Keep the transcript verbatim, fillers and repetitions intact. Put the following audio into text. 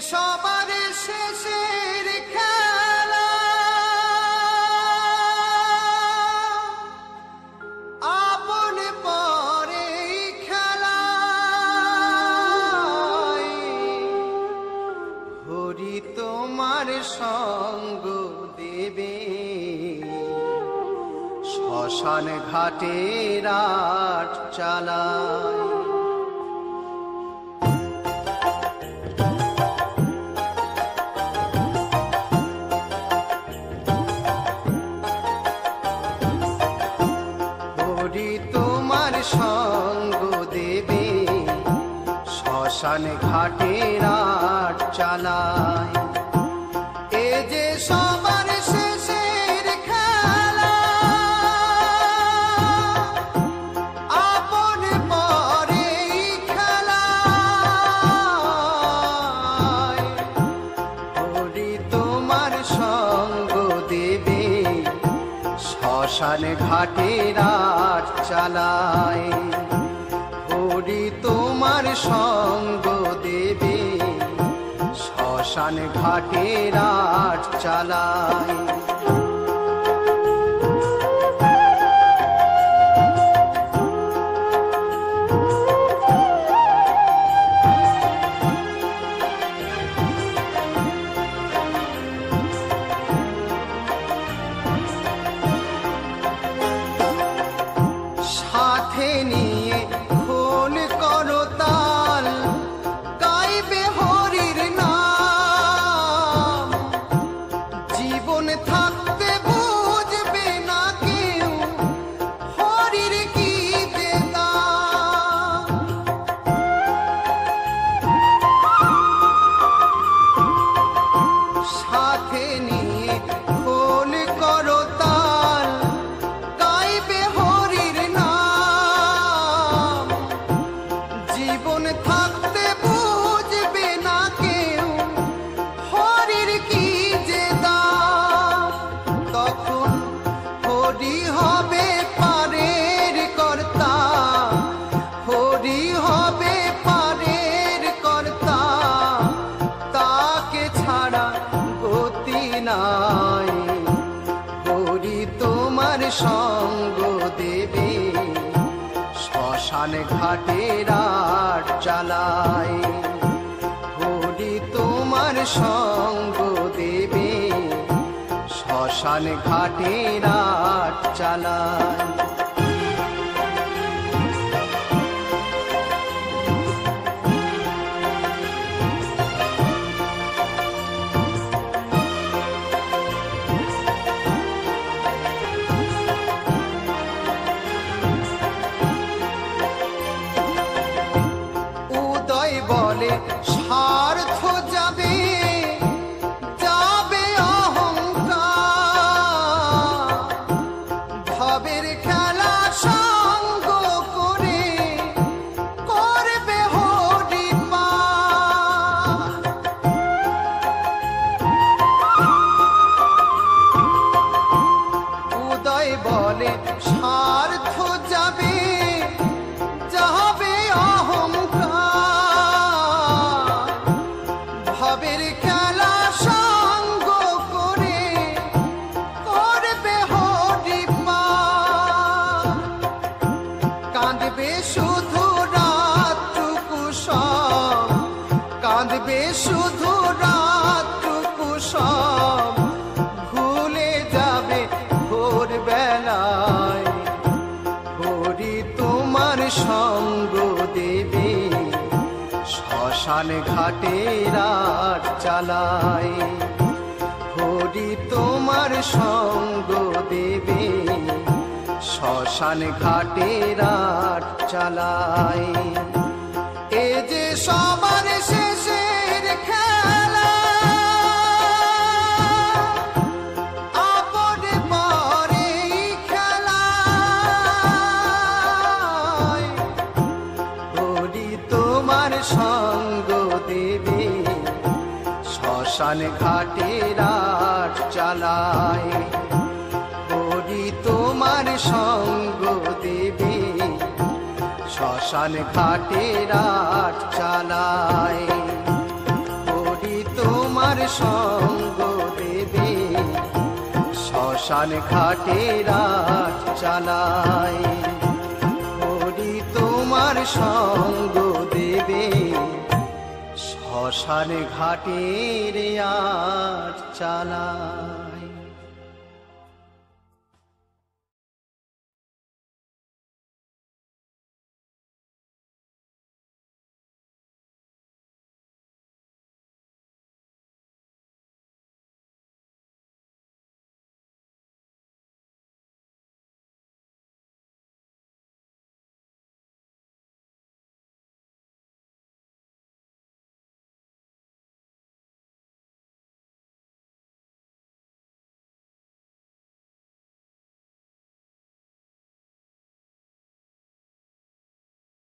সবার শেষের খেলা আপন পরে খেলা হরি তোমার সঙ্গ দেবে শ্মশান ঘাটে রাত চালায়। তোমার সঙ্গ দেবে শ্মশান ঘাটে রাত চালায়। এ যে সবার শেষের খেলা আপন পরে খেলা হরি তোমার সঙ্গ দেবে শ্মশান ঘাটে রাত চালায়। হরি তোমার সঙ্গ দেবে শ্মশান ঘাটে রাত চালায়। সাথে নিয়ে খোল করতাল গাইবে হরির নাম। জীবন থাকতে বুঝবে না কেউ হরির কি যে দাম। সাথে নিয়ে খোল করতাল গাইবে হরির নাম। জীবন থাকতে বুঝবে না কেউ হরির কি যে দাম। তখন হরি হবে পারের কর্তা, হরি হবে পারের কর্তা। তাকে ছাড়া গতি নাই। হরি তোমার সঙ্গ দেবে শ্মশান ঘাটে রাত চালায়। হরি তোমার সঙ্গ দেবে শ্মশান ঘাটে রাত চালায়। উদয় বলে স্বার্থ যাবে, যাবে অহংকার। ভবের খেলা সঙ্গ করে করবে হরি পার। উদয় বলে স্বার্থ যাবে, যাবে অহংকার। ভবের খেলা সঙ্গ করে করবে হরি পার। কাঁদবে শুধু রাতটুকু সব, কাঁদবে শুধু রাতটুকু সব। ভুলে যাবে ভোরবেলায়। হরি তোমার সঙ্গ দেবে শ্মশান ঘাটে রাত চালায়। হরি তোমার সঙ্গ দেবে শ্মশান ঘাটে রাত চালায়। এ যে সবার শেষের খেলা আপন পরে খেলা হরি তোমার সঙ্গ দেবে শ্মশান ঘাটে রাত চালায়। হরি তোমার সঙ্গ দেবে শ্মশান ঘাটে রাত চালায়। হরি সঙ্গ দেবে, শ্মশান ঘাটে রাত চালায়। হরি তোমার সঙ্গ দেবে, শ্মশান ঘাটে রাত চালায়।